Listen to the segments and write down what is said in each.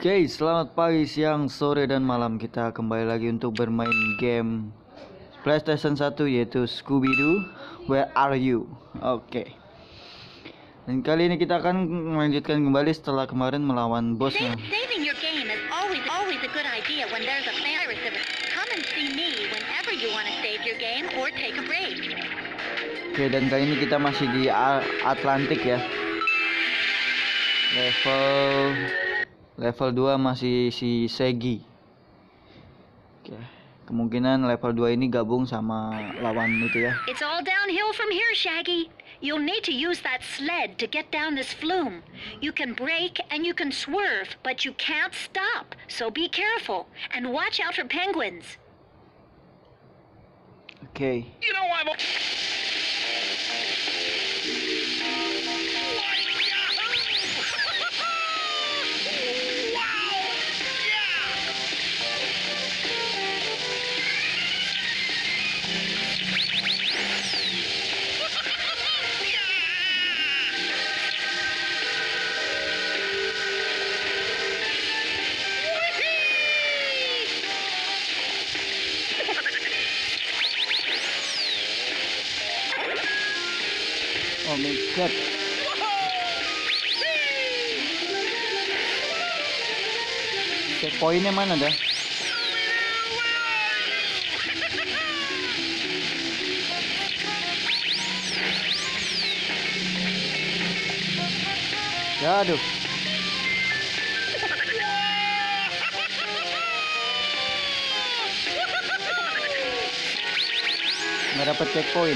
Oke, selamat pagi, siang, sore, dan malam. Kita kembali lagi untuk bermain game PlayStation 1 yaitu Scooby-Doo, Where Are You? Oke. Dan kali ini kita akan melanjutkan kembali setelah kemarin melawan bosnya. Saving your game is always a good idea when there's a virus of it. Come and see me whenever you want to save your game or take a break. Oke, dan kali ini kita masih di Atlantik ya. Level 2 masih si Shaggy. Oke, kemungkinan level 2 ini gabung sama lawan itu ya. It's all downhill from here, Shaggy. You'll need to use that sled to get down this flume. You can brake and you can swerve, but you can't stop. So be careful and watch out for penguins. Oke. You know I'm. Oh my god. Checkpointnya mana dah? Ya aduh. Nggak dapat checkpoint.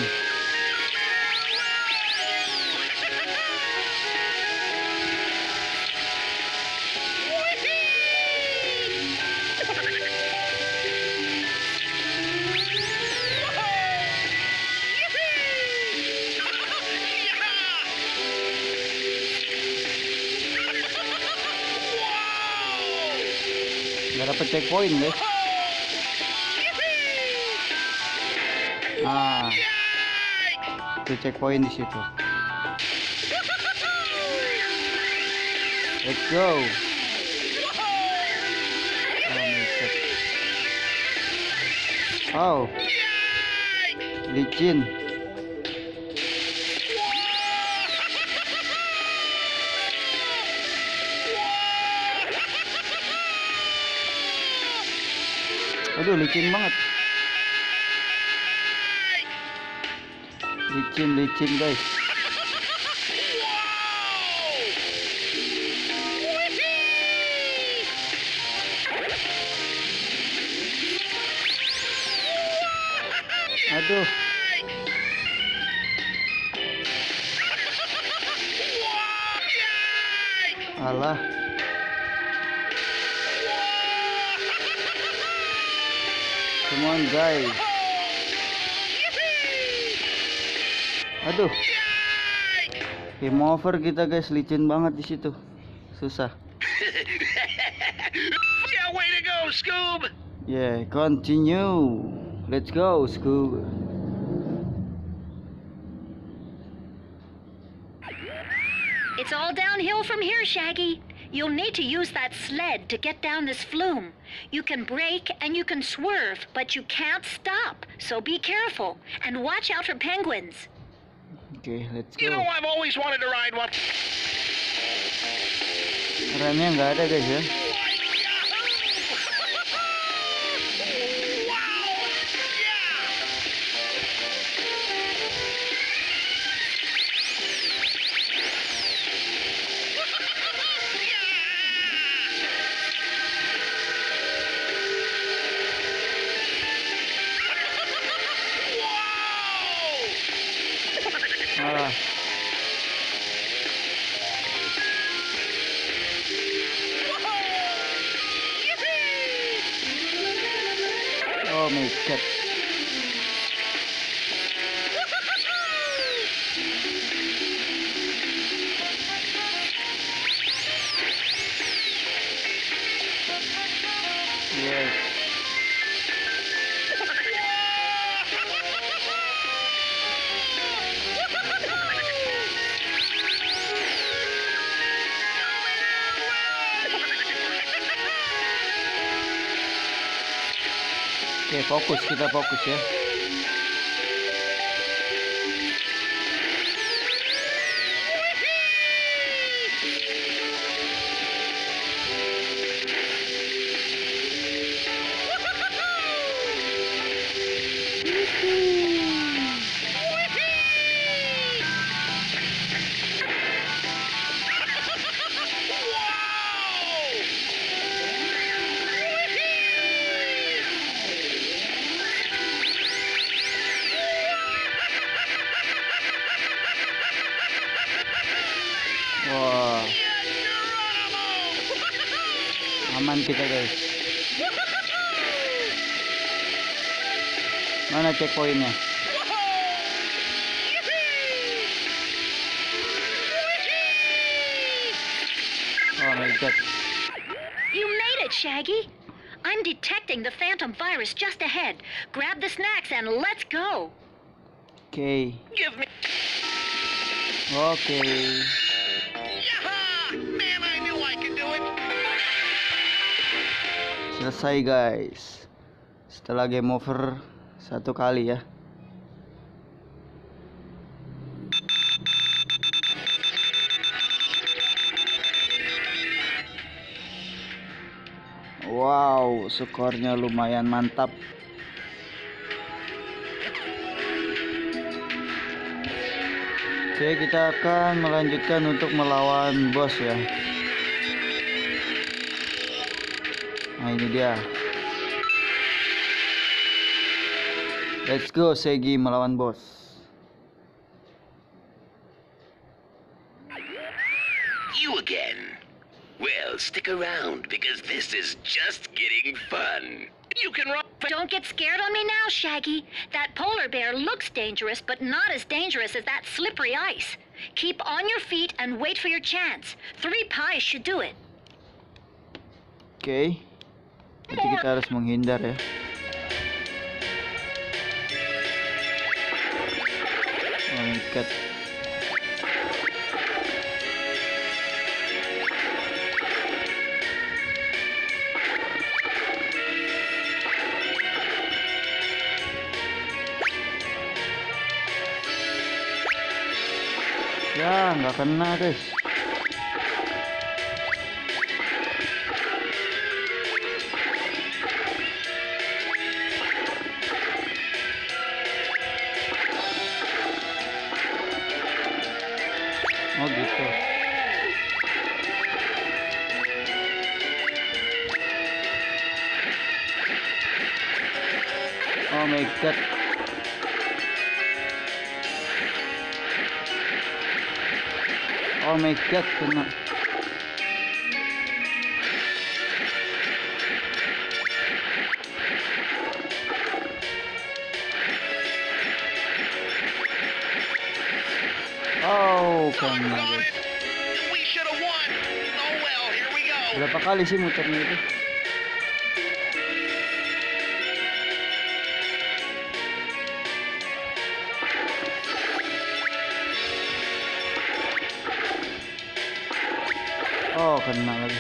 Nggak dapet checkpoint guys. Nah, itu checkpoint di situ. Let's go. Oh, licin. Aduh, licin banget. Licin guys. Aduh. Alah. Come on guys. Aduh. Game over kita guys, licin banget di situ. Susah. Yeah, way to go, Scoob. Yeah, continue. Let's go, Scoob. It's all downhill from here, Shaggy. You'll need to use that sled to get down this flume. You can brake and you can swerve, but you can't stop. So be careful and watch out for penguins. Okay, let's You know go. I've always wanted to ride one. Remnya nggak ada guys ya. Ah. Oh my god. Yes. Oke, fokus, kita fokus ya. Wah, aman kita guys. Mana checkpointnya? Oh my god. You made it, Shaggy. I'm detecting the phantom virus just ahead. Grab the snacks and let's go. Oke. Give me. Oke. Yaha! Man, I knew I could do it. Selesai guys. Setelah game over 1 kali ya. Wow, skornya lumayan mantap. Oke, kita akan melanjutkan untuk melawan bos ya. Nah, ini dia. Let's go, Shaggy melawan bos. You again. Well, stick around because this is just getting fun. You can run. Don't get scared on me now, Shaggy. That polar bear looks dangerous, but not as dangerous as that slippery ice. Keep on your feet and wait for your chance. 3 pies should do it. Oke. Berarti kita harus menghindar ya. Oh my god. Ya, nggak kena guys. Oh gitu. Oh my god. Oh my god, kena. Oh, kena guys. We should have won. Oh well, here we go. Berapa kali sih muternya itu? Oh, kena lagi.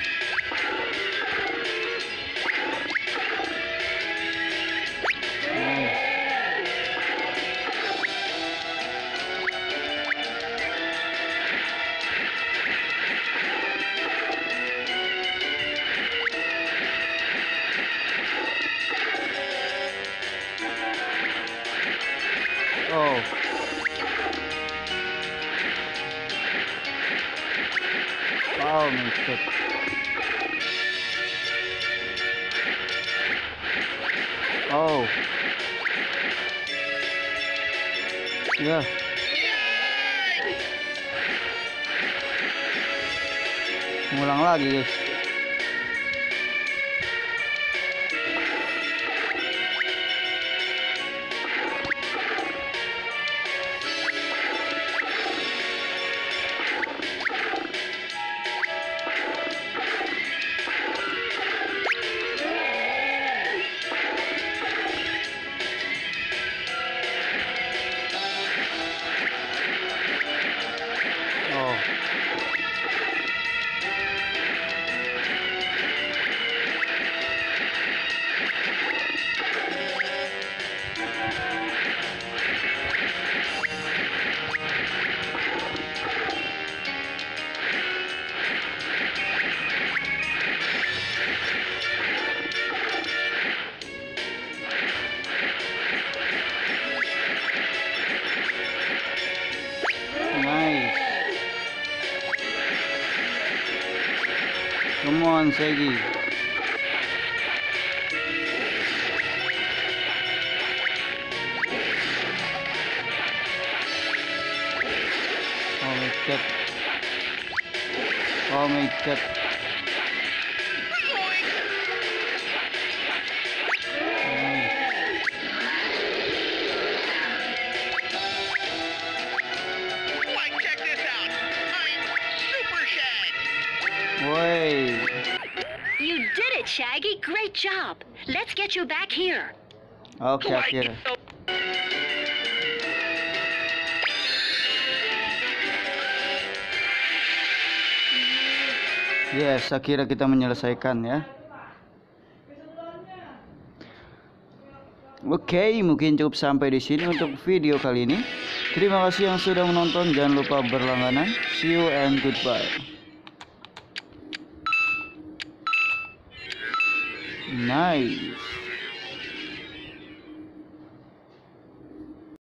Oh. Oh my god. Oh. Ya. Ngulang lagi guys. Oh. Come on, Shaggy. Oh my god. Oh my god. Like, check this out. I'm Super Shag. Woi. You did it, Shaggy. Great job. Let's get you back here. Oke, Like akhirnya. it. Yes, akhirnya kita menyelesaikan ya. Oke, mungkin cukup sampai di sini untuk video kali ini. Terima kasih yang sudah menonton. Jangan lupa berlangganan. See you and goodbye. Nice.